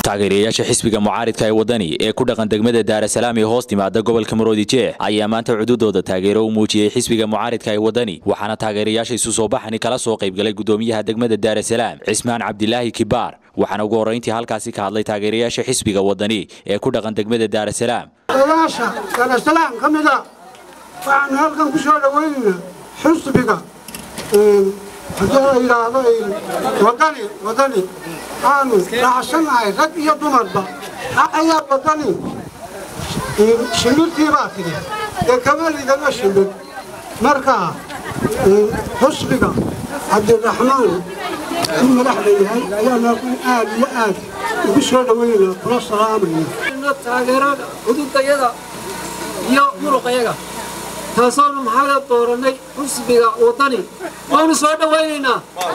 taageerayaasha xisbiga mucaaridka ee wadani ee ku dhaqan degmada Daarasalaam ee hoos timaada gobolka Maroodijeex ayaa maanta cududooda taageero u muujiyay xisbiga mucaaridka ee wadani waxaana taageerayaasha isu soo baxani kala soo qayb galay gudoomiyaha degmada Daarasalaam Cismaan Cabdilaahi Kibaar waxaana ugu horeyntii halkaasi ka hadlay taageerayaasha xisbiga wadani ee ku dhaqan degmada Daarasalaam Daarasalaam kamida waxaan halkan ku soo dhaweynaa xisbiga wadani aanu raacsannahay rag iyo dumarba ayaa wadani shimirtii baa tiri ee kama lidana shimir markaa xisbiga cabdiraxmaan madaxda yahay ayaana aad iyo aad ugu soo dhaweynaa kula salaamayna taageerada xuduudayada iyo muruqayaga taasoo maxaa dooranay xisbiga wadani waanu soo dhaweynaynaa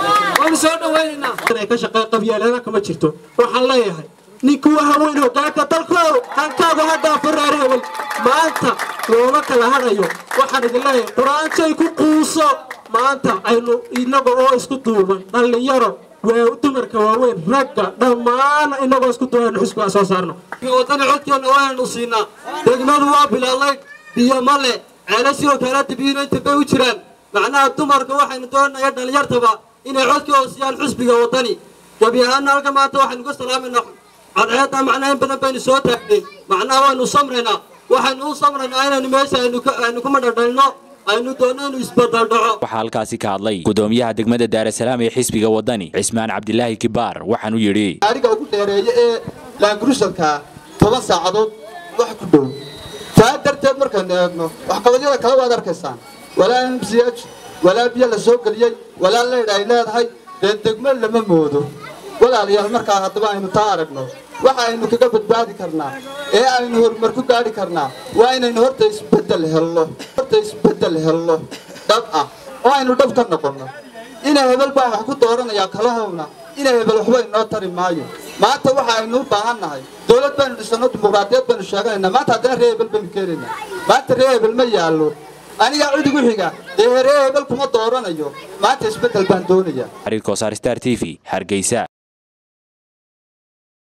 ka shaqeey qabyaalada kama jirto waxaan leeyahay ninku waxa weyn hoggaanka dalkooda hankaagu hadda Ferrari maanta looma kala hadayo waxaan idin leeyahay quraanjay ku quuso maanta aynu inaga oo isku duuban dhalinyaro waa dumarka waaweyn ragga dhammaan inaga isku duuban xisbiga soo saarno wadani codkeena waanu siinaa degmadu waa bilaalay biyo male ceelasho kala dibiyeen inta bay u jiraan macnaha dumarka waxaynu doonayaa dhalinyartaba inay codkooda siiyaan xisbiga wadani gabiyaana halka maanta waxaynu ka salaaminaa cadceeda macnaha in badan baynu soo taagnay macnaha waanu samreynaa waxaynu u samreynaa inaynu meesha aynu ku madhadhalno aynu doonayno isbedel dhaco waxa halkaasi ka hadlay gudoomiyaha degmada Daarasalaam ee xisbiga wadani Cismaan Cabdilaahi Kibaar waxaanu yiri ariga ugu dheereeyay ee laangrusalka 10 saacadood wax ku dhow darteed markaan eegno wax qabadyada kala wada arkaysaan walaa MCH walaa biyo la soo galiyay walaa leedahay degmo lama moodo walaalayaal markaa hadaba aynu taa aragno waxa aynu kaga badbaadi karnaa ee aynu horumar ku gaari karnaa waa inaynu horta isbedel helno dhab ah oo aynu dhab ka noqono inay hebel baa wax ku dooranaya kala howna inay hebel waxba inoo tari maayo maanta waxa aynu u baahannahay dawlad baynu dhisano dimuqraadiyad baynu sheeganaynaa maanta haddana reer hebel baynu keenaynaa maanta reer hebel ma yaallo aniga cidigu xiga reer hebel kuma dooranayo maanta isbedel baan doonayaa Star TV Hargeysa.